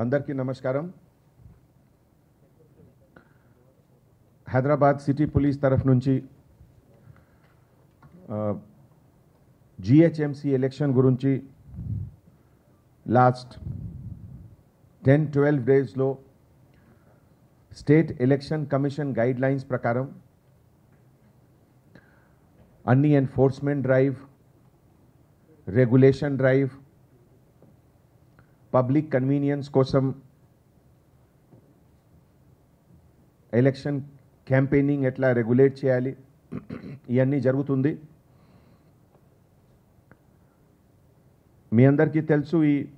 అందరికీ నమస్కారం. Hyderabad city police తరఫు నుంచి జిహెచ్ఎంసి ఎలక్షన్ గురించి లాస్ట్ 10-12 డేస్లో స్టేట్ ఎలక్షన్ కమిషన్ గైడ్లైన్స్ ప్రకారం అన్ని enforcement drive, regulation drive, public convenience కోసం ఎలక్షన్ క్యాంపెయినింగ్ ఎట్లా రెగ్యులేట్ చేయాలి ఇవన్నీ జరుగుతుంది. మీ అందరికీ తెలుసు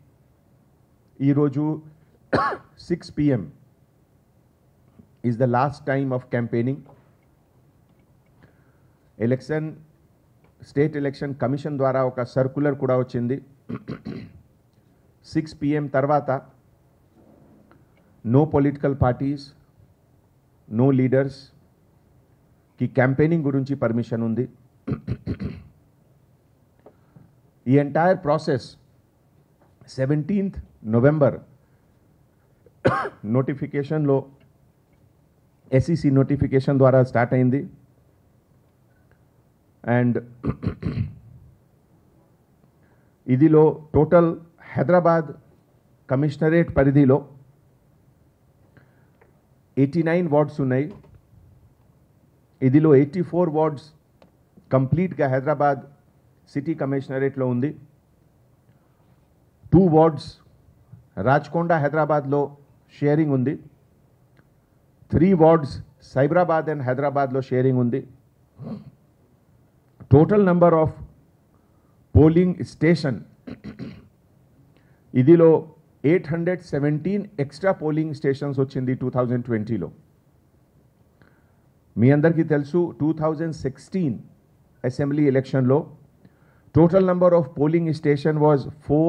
ఈరోజు 6 PM is the last time of campaigning. State election commission ద్వారా ఒక సర్క్యులర్ కూడా వచ్చింది. 6 PM తర్వాత no political parties, no leaders కి క్యాంపెయినింగ్ గురించి పర్మిషన్ ఉంది. ఈ ఎంటైర్ ప్రాసెస్ 17th November నోటిఫికేషన్లో SEC నోటిఫికేషన్ ద్వారా స్టార్ట్ అయింది. అండ్ ఇదిలో టోటల్ హైదరాబాద్ కమిషనరేట్ పరిధిలో 89 వార్డ్స్ ఉన్నాయి. ఇదిలో 84 వార్డ్స్ కంప్లీట్గా హైదరాబాద్ సిటీ కమిషనరేట్లో ఉంది. 2 వార్డ్స్ రాచకొండ హైదరాబాద్లో షేరింగ్ ఉంది. 3 వార్డ్స్ సైబరాబాద్ అండ్ హైదరాబాద్లో షేరింగ్ ఉంది. Total number of polling station ఇదిలో 817 ఎక్స్ట్రా పోలింగ్ స్టేషన్స్ వచ్చింది 2020లో. మీ అందరికీ తెలుసు 2016 అసెంబ్లీ ఎలక్షన్లో total number of polling station was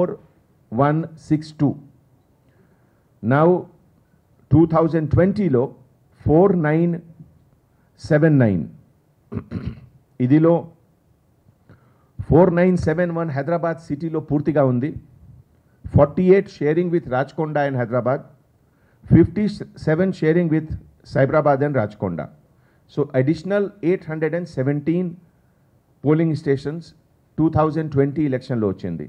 4162. Now 2020లో 4979. ఇదిలో 4971 హైదరాబాద్ సిటీలో పూర్తిగా ఉంది. 48 sharing with Rachakonda and Hyderabad, 57 sharing with Cyberabad and Rachakonda. So additional 817 polling stations 2020 ఎలక్షన్లో వచ్చింది.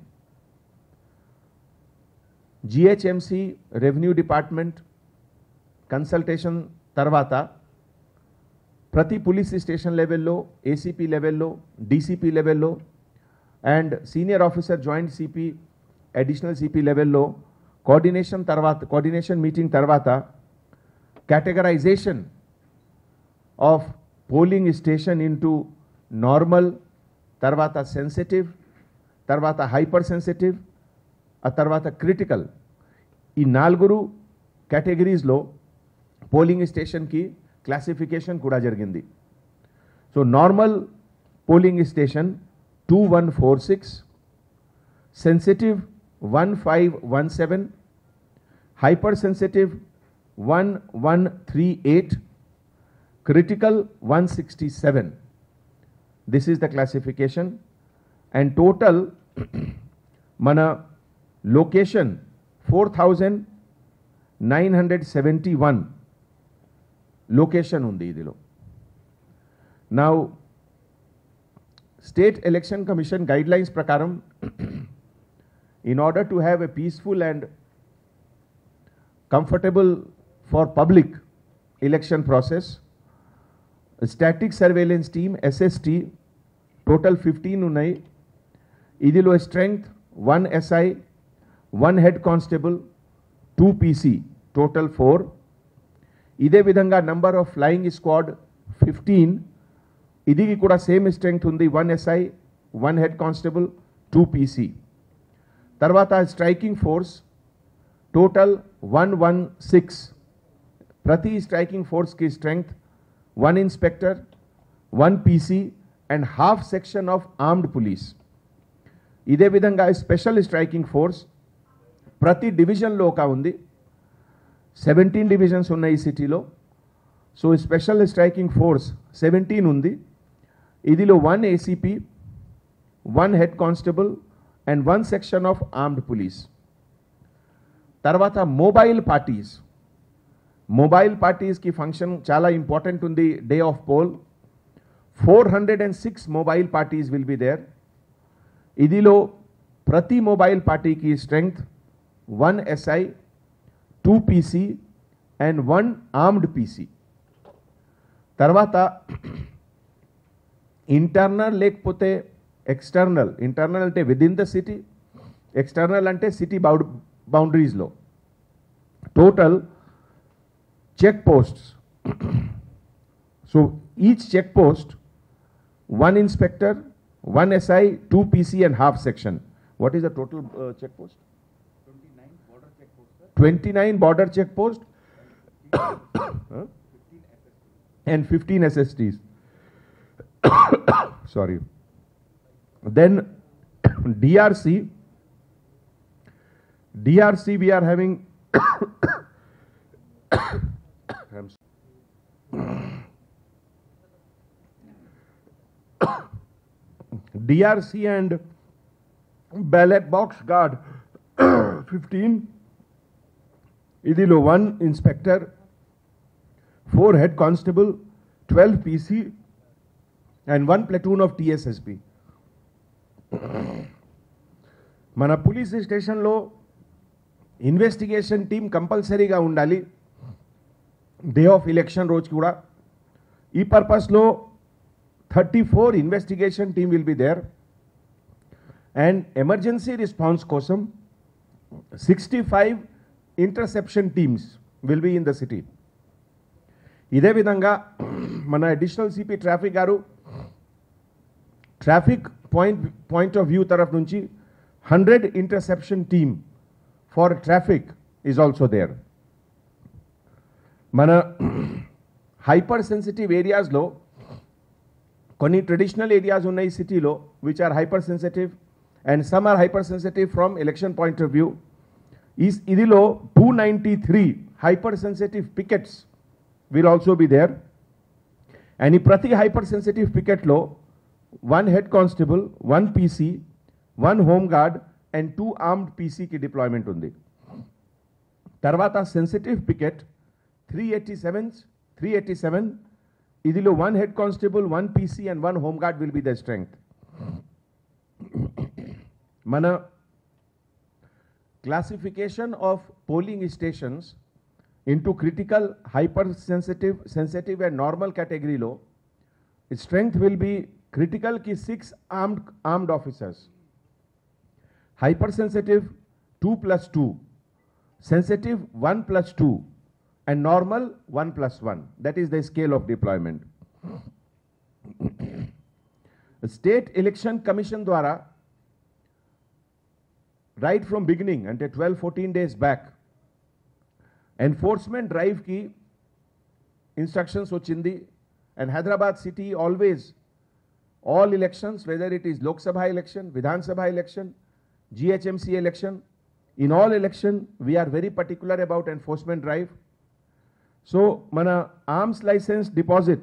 జిహెచ్ఎంసి రెవెన్యూ డిపార్ట్మెంట్ కన్సల్టేషన్ తర్వాత ప్రతి పోలీస్ స్టేషన్ లెవెల్లో, ఏసీపీ లెవెల్లో, డీసీపీ లెవెల్లో and senior officer joint CP, additional CP లెవెల్లో కోఆర్డినేషన్ మీటింగ్ తర్వాత categorization of polling station into normal, తర్వాత సెన్సిటివ్, తర్వాత హైపర్ సెన్సిటివ్, ఆ తర్వాత క్రిటికల్, ఈ 4 కేటగిరీస్లో పోలింగ్ స్టేషన్కి క్లాసిఫికేషన్ కూడా జరిగింది. So normal polling station 2146, sensitive 1517, hyper sensitive 1138, critical 167. This is the classification and total mana location 4971 location undi idilo. Now State Election Commission guidelines prakaram in order to have a peaceful and comfortable for public election process, static surveillance team SST total 15 unnai. idilo strength 1 SI, 1 head constable, 2 PC, total 4. ide vidhanga number of flying squad 15. idiki kuda same strength undi, 1 SI, 1 head constable, 2 PC. tarvata striking force total 116. prati striking force ki strength 1 inspector, 1 PC and half section of armed police. ఇదే విధంగా special striking force ప్రతి డివిజన్లో ఒక ఉంది. 17 divisions ఉన్నాయి ఈ సిటీలో. So special striking force 17 ఉంది. ఇదిలో 1 ACP, 1 head constable and 1 section of armed police. తర్వాత మొబైల్ పార్టీస్ కి ఫంక్షన్ చాలా ఇంపార్టెంట్ ఉంది day of poll 406 mobile parties will be there ఇదిలో ప్రతి మొబైల్ పార్టీకి strength 1 SI 2 PC and 1 armed PC తర్వాత ఇంటర్నల్ లేకపోతే ఎక్స్టర్నల్ ఇంటర్నల్ అంటే within the city external అంటే సిటీ బౌండరీస్లో total check posts. So each check post, 1 inspector, 1 SI, 2 PC and half section. What is the total check post? 29 border check posts. 29 border check posts and 15 SSTs. Sorry. Then DRC we are having DRC and ballot box guard 15 idilo 1 inspector 4 head constable 12 PC and 1 platoon of TSSP mana police station lo investigation team compulsory ga undali day of election రోజు కూడా ఈ పర్పస్లో 34 investigation team will be there and emergency response కోసం 65 interception teams will be in the city ఇదే విధంగా మన additional CP traffic గారు traffic point of view తరఫు నుంచి 100 interception team for traffic is also there మన హైపర్ సెన్సిటివ్ ఏరియాస్లో కొన్ని ట్రెడిషనల్ ఏరియాస్ ఉన్నాయి సిటీలో which are hyper sensitive and some are hyper sensitive from election point of view ఇదిలో 293 hyper sensitive pickets will also be there and ఈ ప్రతి hyper sensitive పికెట్లో 1 head constable 1 PC 1 home guard and 2 armed PCకి deployment ఉంది తర్వాత sensitive picket 387 idilo 1 head constable 1 PC and 1 home guard will be the strength mana classification of polling stations into critical hypersensitive and normal category lo its strength will be critical ki 6 armed officers hypersensitive 2+2 sensitive 1+2 and normal 1+1. That is the scale of deployment. State Election Commission dwara right from beginning until 12-14 days back enforcement drive ki instructions ochindi and Hyderabad city always all elections whether it is Lok Sabha election, Vidhan Sabha election, GHMC election in all election we are very particular about enforcement drive. So, mana arms license deposit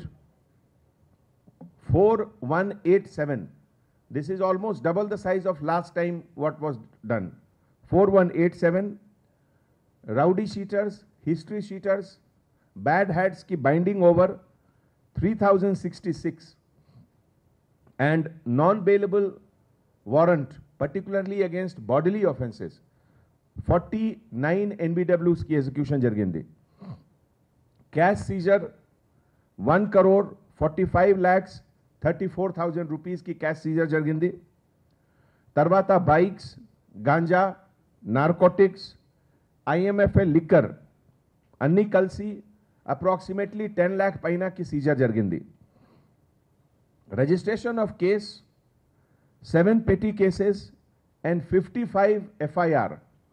4187. This is almost double the size of last time what was done. 4187. Rowdy sheeters, history sheeters, bad hats ki binding over 3066. And non-bailable warrant particularly against bodily offences 49 NBWs ki execution jargindi. Cash seizure 1 crore 45 lakhs 34,000 rupees की cash seizure జరిగింది తర్వాత bikes ganja narcotics IMFL liquor అన్ని కలిసి approximately 10 lakh పైన की seizure జరిగింది registration of case 7 petty cases and 55 FIR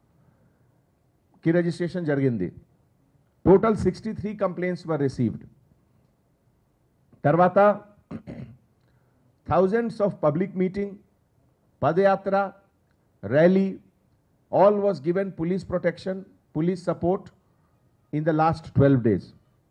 की registration జరిగింది Total 63 complaints were received. Tarvata, thousands of public meeting, Padayatra, rally, all was given police protection, police support in the last 12 days.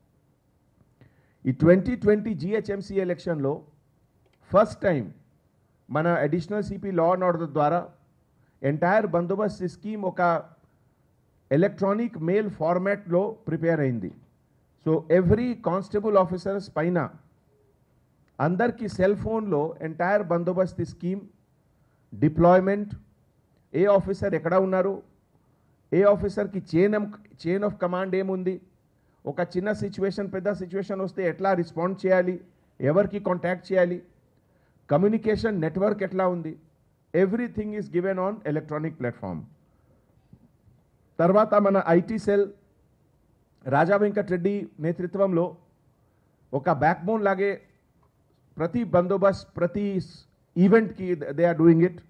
In 2020 GHMC election lo, first time, mana additional CP law and order dwara, entire bandobast scheme oka electronic mail ఫార్మాట్లో prepare అయింది. So every constable officers పైన అందరికీ cell ఫోన్లో entire బందోబస్తు scheme, deployment, ఏ officer ఎక్కడ ఉన్నారు, ఏ ఆఫీసర్కి chain of command ఏముంది, ఒక చిన్న సిచ్యువేషన్ పెద్ద సిచ్యువేషన్ వస్తే ఎట్లా రెస్పాండ్ చేయాలి, ఎవరికి కాంటాక్ట్ చేయాలి, కమ్యూనికేషన్ నెట్వర్క్ ఎట్లా ఉంది, everything is given on electronic platform. తర్వాత మన ఐటీ సెల్ రాజా వెంకటరెడ్డి నేతృత్వంలో ఒక బ్యాక్బోన్ లాగే ప్రతి బందోబస్త్ ప్రతి ఈవెంట్కి they are doing it.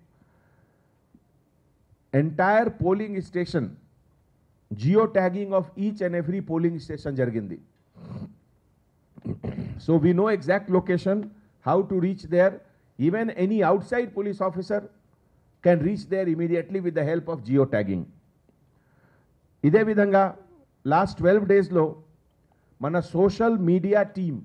Entire polling station geo tagging of each and every polling station జరిగింది. So we know exact location, how to reach there. Even any outside police officer can reach there immediately with the help of geo tagging. ఇదే విధంగా last 12 డేస్లో మన social media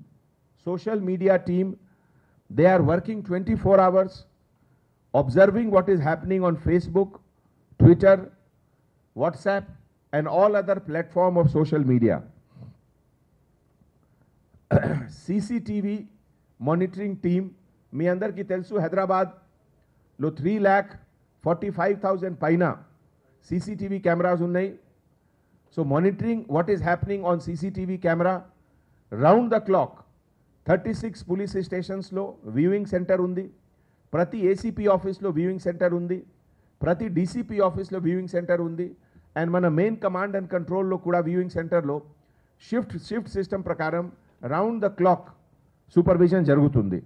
team they are working 24 hours observing what is happening on Facebook, Twitter, WhatsApp and all other platform of social media. CCTV monitoring team మీ అందరికీ తెలుసు హైదరాబాద్లో 3,45,000 పైన CCTV cameras ఉన్నాయి. So monitoring what is happening on CCTV camera round the clock. 36 police stations లో viewing center ఉంది, ప్రతి ACP ఆఫీస్లో viewing center ఉంది, ప్రతి DCP ఆఫీస్లో viewing center ఉంది, అండ్ మన మెయిన్ కమాండ్ అండ్ కంట్రోల్లో కూడా viewing centerలో షిఫ్ట్ సిస్టమ్ ప్రకారం రౌండ్ ద క్లాక్ సూపర్విజన్ జరుగుతుంది.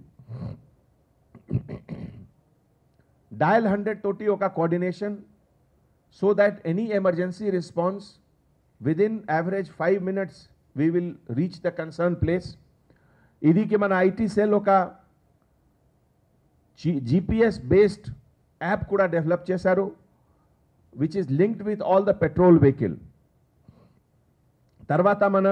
డయల్ 100 తోటి ఒక coordination, so that any emergency response within average 5 minutes we will reach the concerned place. ఇదికి మన ఐటీ సెల్ ఒక GPS based యాప్ కూడా డెవలప్ చేశారు, which is linked with all the petrol vehicle. తర్వాత మన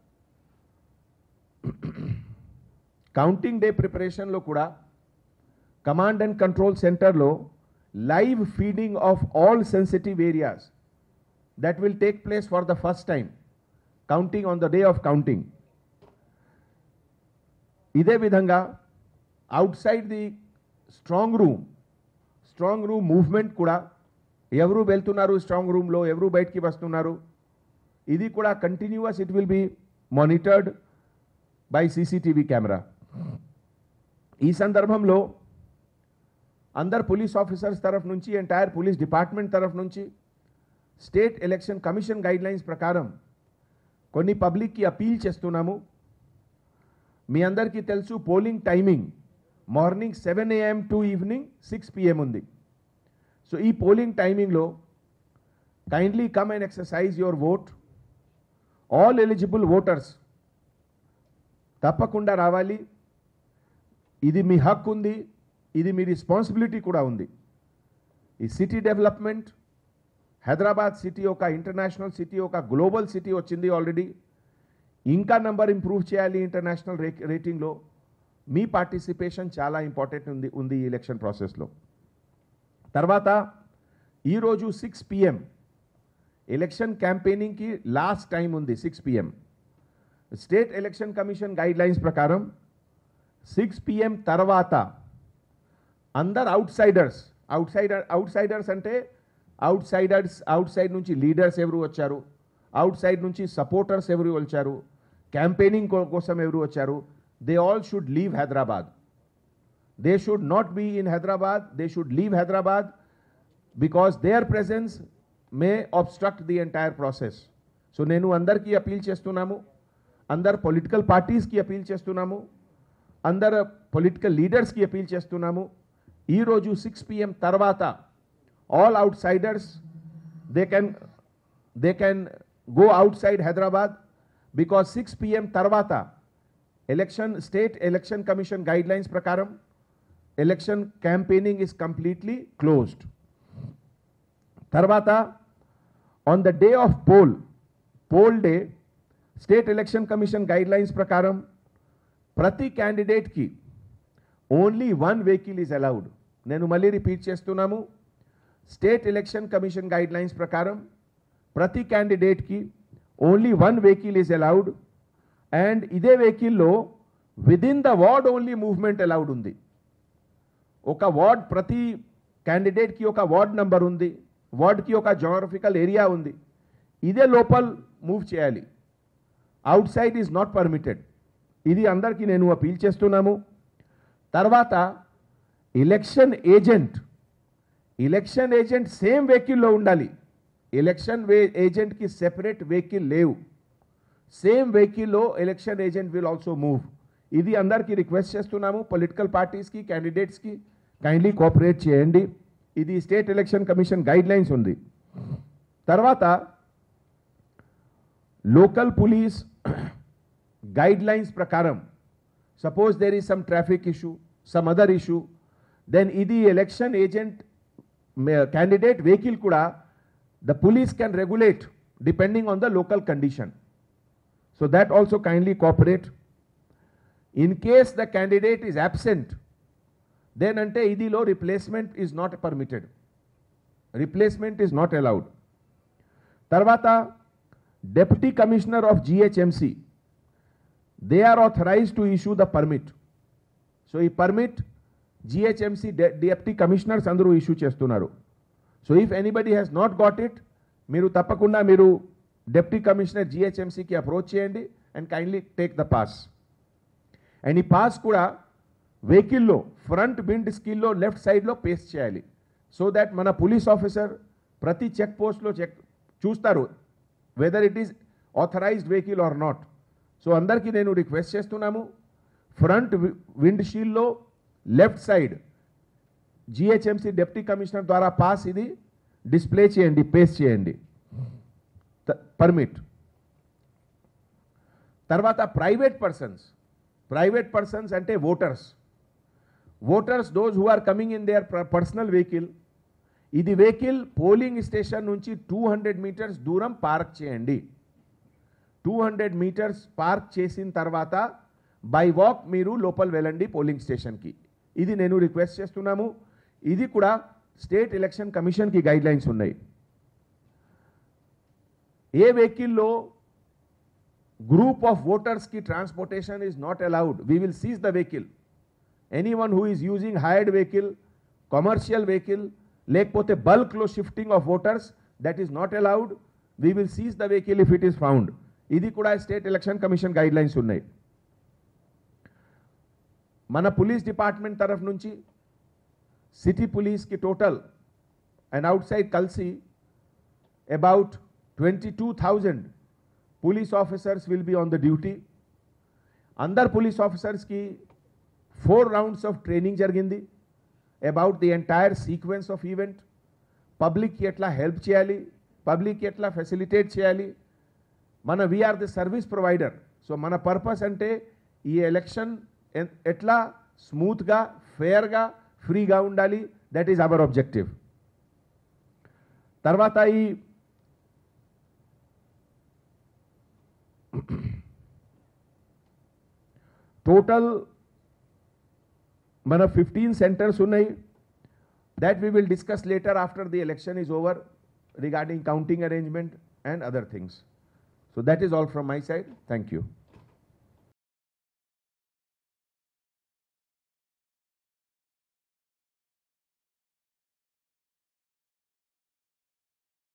కౌంటింగ్ డే ప్రిపరేషన్లో కూడా command and కంట్రోల్ సెంటర్లో live feeding of all sensitive areas that will take place for the first time, counting on the day of counting. ఇదే విధంగా outside the strong room movement కూడా ఎవరు వెళ్తున్నారు స్ట్రాంగ్ రూమ్లో, ఎవరు బయటికి వస్తున్నారు, ఇది కూడా continuous it will be monitored by CCTV camera. ఈ సందర్భంలో అందరు పోలీస్ ఆఫీసర్స్ తరఫు నుంచి, ఎంటైర్ పోలీస్ డిపార్ట్మెంట్ తరఫు నుంచి స్టేట్ ఎలక్షన్ కమిషన్ గైడ్లైన్స్ ప్రకారం కొన్ని పబ్లిక్కి అపీల్ చేస్తున్నాము. మీ అందరికీ తెలుసు polling timing morning 7 AM to evening 6 PM ఉంది. సో ఈ పోలింగ్ టైమింగ్లో kindly come and exercise your vote. All eligible voters తప్పకుండా రావాలి. ఇది మీ హక్కు ఉంది, ఇది మీ రెస్పాన్సిబిలిటీ కూడా ఉంది. ఈ సిటీ డెవలప్మెంట్, హైదరాబాద్ సిటీ ఒక ఇంటర్నేషనల్ సిటీ, ఒక గ్లోబల్ సిటీ వచ్చింది ఆల్రెడీ. ఇంకా నంబర్ ఇంప్రూవ్ చేయాలి ఇంటర్నేషనల్ రేటింగ్లో. మీ పార్టిసిపేషన్ చాలా ఇంపార్టెంట్ ఉంది ఈ ఎలక్షన్ ప్రాసెస్లో. తర్వాత ఈరోజు 6 PM ఎలక్షన్ క్యాంపెయినింగ్కి లాస్ట్ టైం ఉంది. 6 PM state election commission guidelines ప్రకారం 6 PM తర్వాత అందరు అవుట్సైడర్స్ అంటే అవుట్సైడ్ నుంచి లీడర్స్ ఎవరు వచ్చారు, అవుట్సైడ్ నుంచి సపోర్టర్స్ ఎవరు వచ్చారు, క్యాంపెయినింగ్ కోసం ఎవరు వచ్చారు, they all should leave Hyderabad. They should not be in Hyderabad, they should leave Hyderabad because their presence may obstruct the entire process. So నేను అందరికీ అపీల్ చేస్తున్నాము, అందరు పొలిటికల్ పార్టీస్కి అపీల్ చేస్తున్నాము, అందరు పొలిటికల్ లీడర్స్కి అపీల్ చేస్తున్నాము. ఈరోజు 6 PM తర్వాత all outsiders they can go outside Hyderabad because 6 PM tarvata state election commission guidelines prakaram election campaigning is completely closed. Tarvata on the day of poll day, state election commission guidelines prakaram prati candidate ki only one vehicle is allowed. Nenu malli repeat chestunamu. State election commission guidelines ప్రకారం ప్రతి క్యాండిడేట్కి only 1 vehicle is allowed and ఇదే వెహికల్లో within the ward only movement allowed ఉంది. ఒక ward ప్రతి క్యాండిడేట్కి ఒక ward number ఉంది, వార్డ్కి ఒక జోగ్రఫికల్ ఏరియా ఉంది, ఇదే లోపల మూవ్ చేయాలి. Outside is not permitted. ఇది అందరికీ నేను అపీల్ చేస్తున్నాము. తర్వాత ఎలక్షన్ ఏజెంట్ సేమ్ వెహికల్లో ఉండాలి. ఎలక్షన్ ఏజెంట్కి సెపరేట్ వెహికల్ లేవు. సేమ్ వెహికల్లో election agent will also move. ఇది అందరికీ రిక్వెస్ట్ చేస్తున్నాము. పొలిటికల్ పార్టీస్కి, క్యాండిడేట్స్కి కైండ్లీ కోఆపరేట్ చేయండి. ఇది state election commission guidelines ఉంది. తర్వాత లోకల్ పోలీస్ గైడ్ లైన్స్ ప్రకారం suppose there is some traffic issue, some other issue, then ఇది ఎలక్షన్ ఏజెంట్ క్యాండిడేట్ వెహికల్ కూడా the police can regulate depending on the local condition. So that also kindly cooperate. In case the candidate is absent, then ante idilo replacement is not permitted. Replacement is not allowed. Tarvata Deputy Commissioner of GHMC, they are authorized to issue the permit. So ee permit GHMC Deputy Commissioners andaru issue chestunaru. So if anybody has not got it, మీరు తప్పకుండా మీరు deputy commissioner జిహెచ్ఎంసీకి approach చేయండి and kindly take the pass. And ఈ pass కూడా వెహికల్లో front విండ్ స్కిల్లో లెఫ్ట్ సైడ్లో పేస్ట్ చేయాలి. సో దట్ మన పోలీస్ ఆఫీసర్ ప్రతి చెక్ పోస్ట్లో చూస్తారు whether it is authorised vehicle or not. So అందరికీ నేను రిక్వెస్ట్ చేస్తున్నాము, ఫ్రంట్ విండ్ షీల్డ్లో left side GHMC deputy commissioner ద్వారా పాస్ ఇది డిస్ప్లే చేయండి, పేస్ట్ చేయండి పర్మిట్. తర్వాత ప్రైవేట్ పర్సన్స్ అంటే voters those who are coming in their personal vehicle. ఇది వెహికల్ పోలింగ్ స్టేషన్ నుంచి 200 మీటర్స్ దూరం పార్క్ చేయండి. 200 మీటర్స్ పార్క్ చేసిన తర్వాత బై వాక్ మీరు లోపల వెళ్ళండి పోలింగ్ స్టేషన్కి. ఇది నేను రిక్వెస్ట్ చేస్తున్నాము. ఇది కూడా స్టేట్ ఎలక్షన్ కమిషన్కి గైడ్ లైన్స్ ఉన్నాయి. ఏ వెహికల్లో గ్రూప్ ఆఫ్ ఓటర్స్కి transportation is not allowed, we will seize the vehicle. Anyone who is using hired vehicle, commercial vehicle, లేకపోతే బల్క్లో shifting of voters, that is not allowed. We will seize the vehicle if it is found. ఇది కూడా state election commission guidelines ఉన్నాయి. మన police department తరఫు నుంచి city పులీస్కి total and outside కలిసి about 22,000 police officers will be on the duty. అందరు police ఆఫీసర్స్కి 4 rounds of training జరిగింది about the entire sequence of event. పబ్లిక్కి ఎట్లా హెల్ప్ చేయాలి, పబ్లిక్కి ఎట్లా ఫెసిలిటేట్ చేయాలి. మన we're the service provider. So మన పర్పస్ అంటే ఈ ఎలక్షన్ ఎట్లా స్మూత్గా, ఫేర్గా, ఫ్రీగా ఉండాలి. That is our objective. తర్వాత ఈ టోటల్ మన 15 సెంటర్స్ ఉన్నాయి. That we will discuss later after the election is over regarding counting arrangement and other things. So that is all from my side. Thank you.